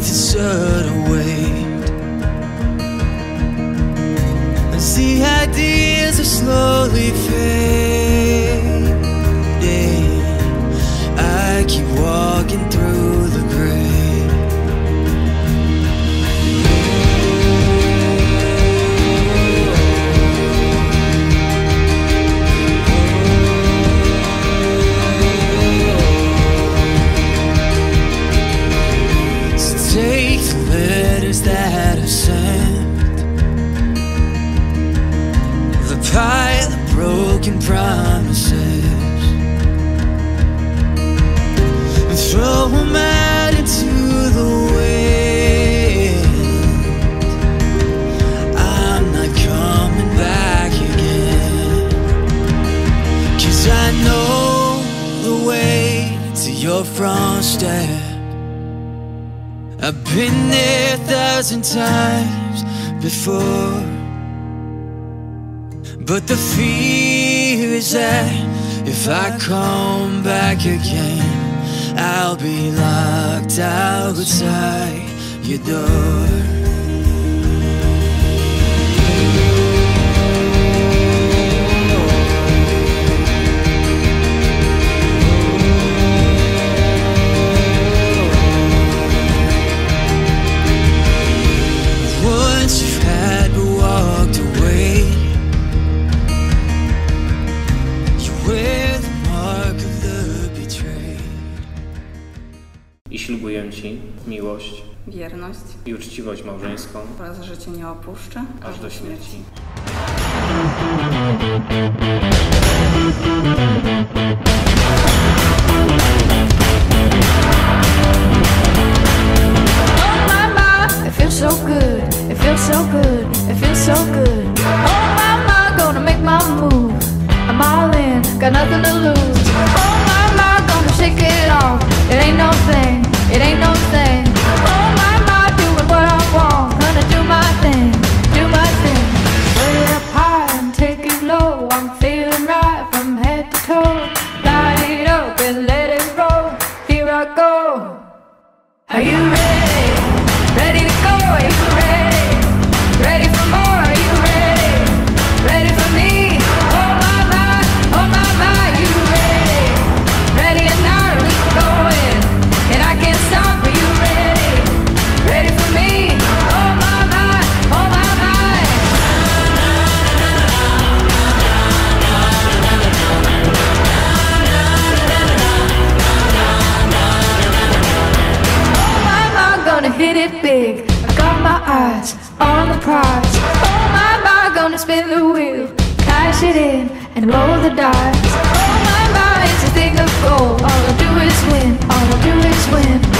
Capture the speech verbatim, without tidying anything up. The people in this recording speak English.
beneath a certain weight, as the ideas are slowly fading, I keep walking through the grave. Take the letters that I've sent, the pile of broken promises, and throw them out into the wind. I'm not coming back again, 'cause I know the way to your front step. I've been there a thousand times before, but the fear is that if I come back again, I'll be locked outside your door. I ślubuję Ci miłość, wierność i uczciwość małżeńską oraz, że Cię nie opuszczę aż do śmierci. Oh my, my, it feels so good, it feels so good, it feels so good. Oh my, my, gonna make my move, I'm all in, got nothing to lose. Oh my, my, gonna shake it off, it ain't no thing, it ain't no thing. Oh my, my, doing what I want, gonna do my thing, do my thing. Put it up high and take it low, I'm feeling right from head to toe. Light it up and let it roll, here I go. Are you ready? Ready to go, are you ready? Ready for more, are you ready? Ready for me? Oh my, my, oh my, my, you ready? Ready or not, we're going, and I can't stop, are you ready? Ready for me? Oh my, my, oh my, my. Oh my, my, gonna hit it big, I got my eyes on the prize. Oh my, my, gonna spin the wheel, cash it in and roll the dice. Oh my, my, it's a thing of gold, all I do is win, all I do is win.